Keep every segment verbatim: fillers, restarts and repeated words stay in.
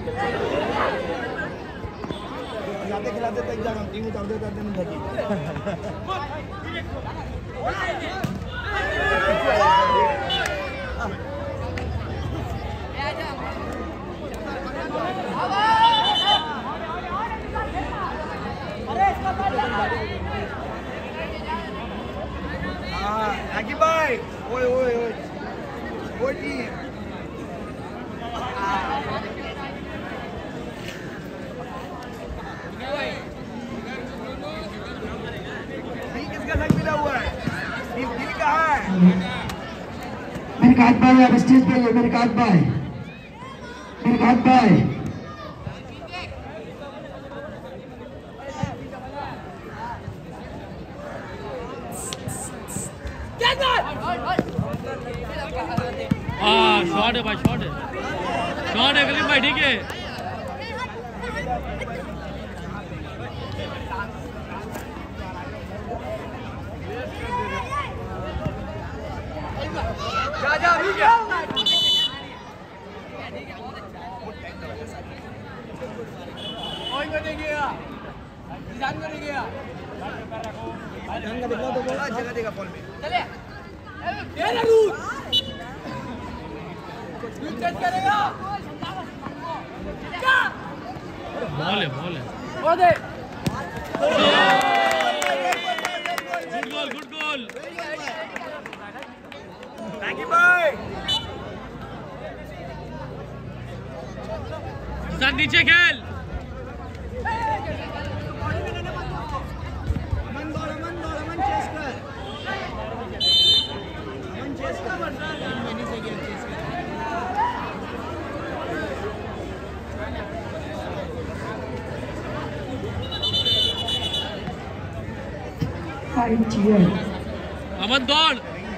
खिलाते खिलाते तक जाना टीम उतार देता है नहीं थकी हाँ आगे भाई ओए ओए ओए ओए टीम मेरे काट भाई आप स्टेज पे मेरे काट भाई मेरे काट भाई हाँ शॉट है भाई शॉट है शॉट है कलीम भाई ठीक है जा जा रुक जा कोई को नहीं गया निशान को नहीं गया ढंग का दिखला तो बोला जगह देगा बॉल में चले ये ना रूट विकेट करेगा क्या बॉल है बॉल है वो दे good goal good goal thank you भाई सर नीचे खेल अमन दौड़ अमन दौड़ अमन चेस कर अमन चेस कर मैंने से गया चेस कर फाइव चीयर अमन दौड़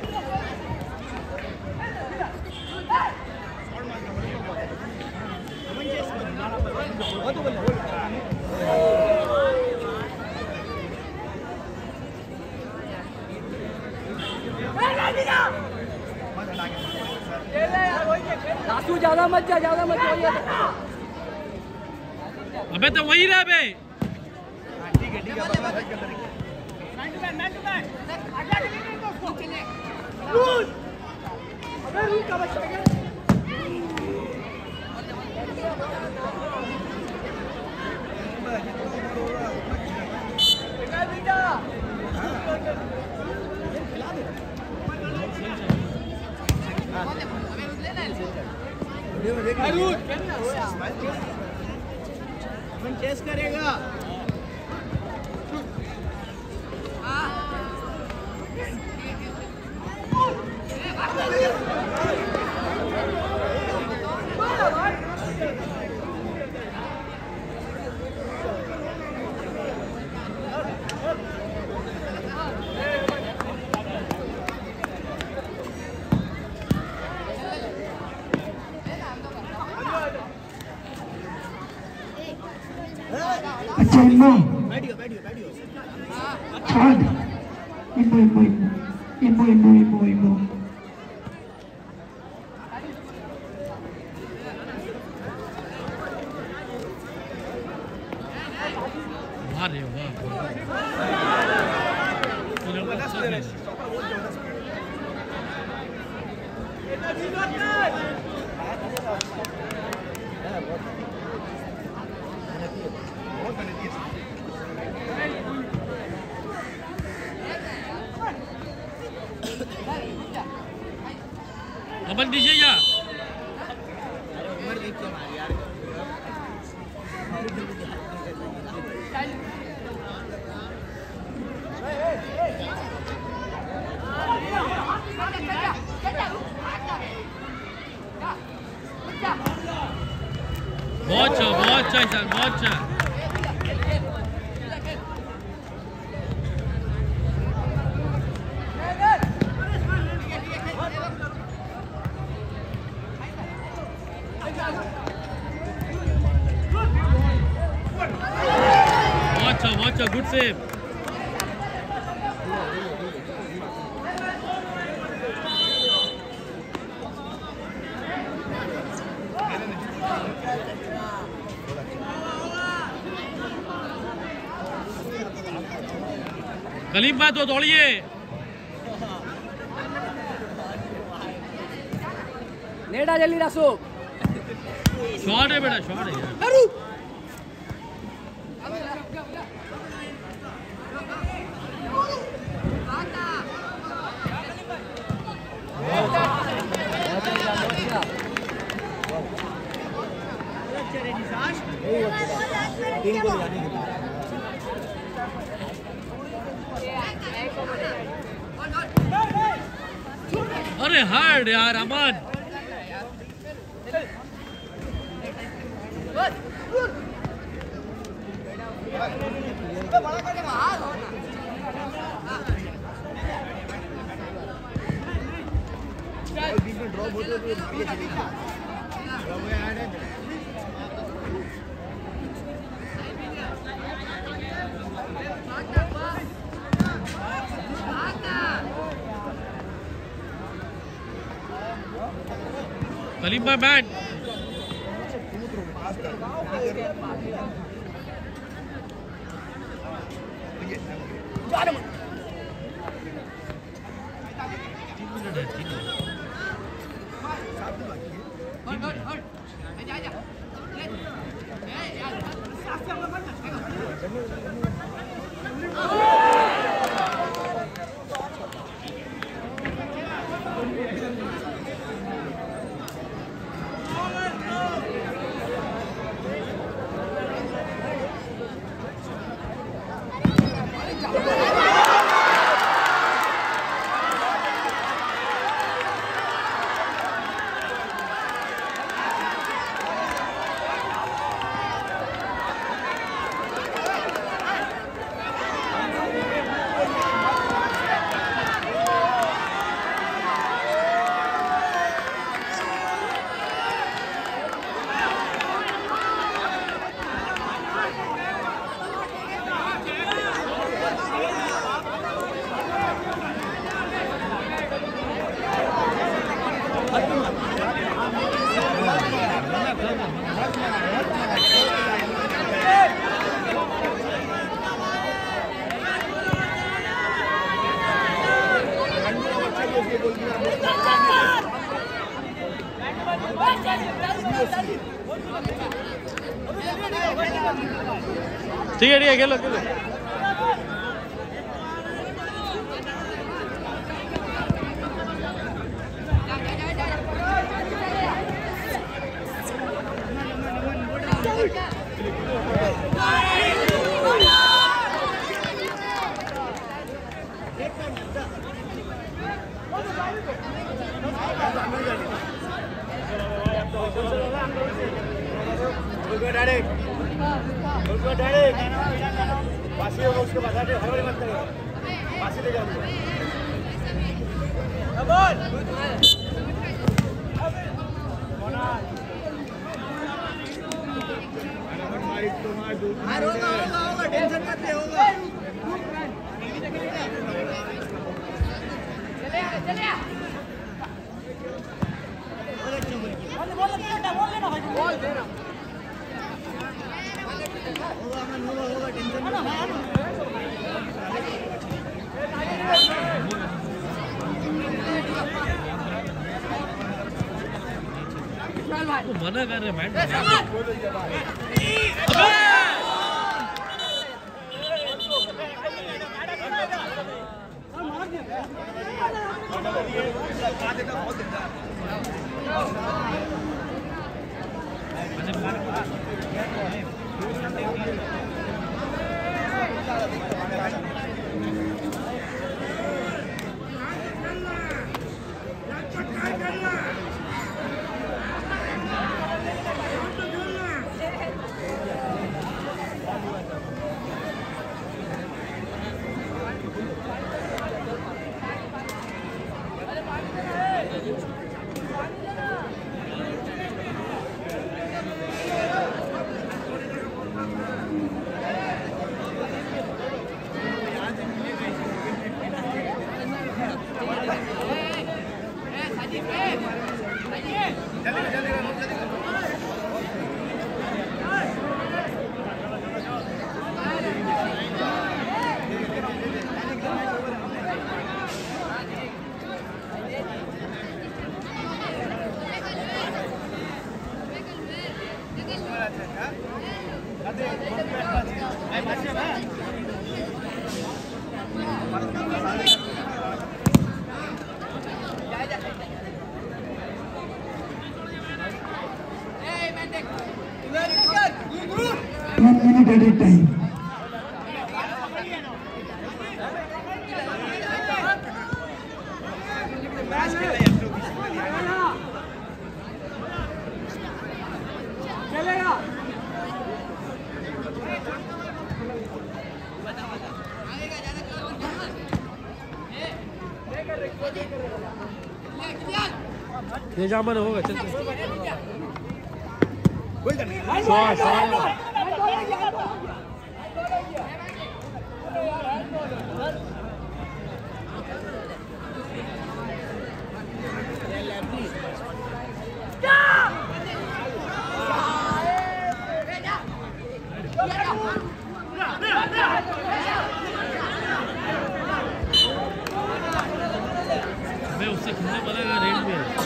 रासू ज्यादा मत जा ज्यादा मत जा अबे तो वही रह बे ठीक है ठीक है बदला साइड के तरीके man to man man to man अगला डिलीवरी तो उसको चले रूल अबे रूल का बच्चा है बेटा बेटा अपन चेस करेगा अच्छा इम्मो बैठियो बैठियो बैठियो शॉट इम्मो इम्मो इम्मो इम्मो इम्मो इम्मो मार रहे हो अमन दीजिए या उम्र देख के मार यार बहुत अच्छा बहुत अच्छा इंसान बहुत अच्छा बहुत अच्छा बहुत अच्छा गुड सेव कलीम भाई तो दौड़िए। नेड़ा जल्दी रसो। शॉट है बेटा, शॉट है यार। अरे हार्ड यार अमन। कलीम भाई बैट। ठीक है ठीक है खेलो खेलो। मना कर रहे बैठ। One minute added time. ये जामन होगा चल सौ सौ मैं उससे खेलने वाला रेंज में है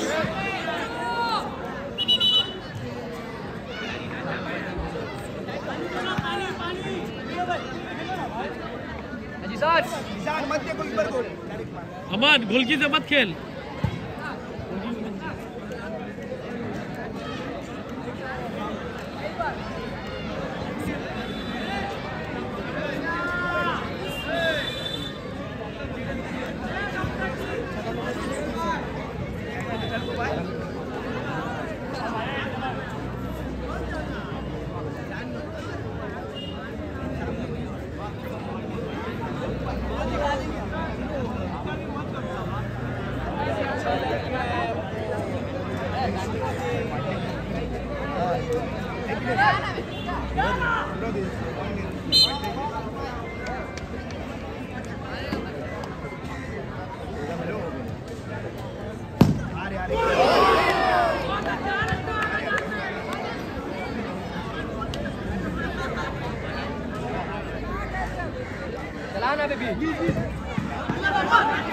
अमन गोलकी से मत खेल चलाना बेबी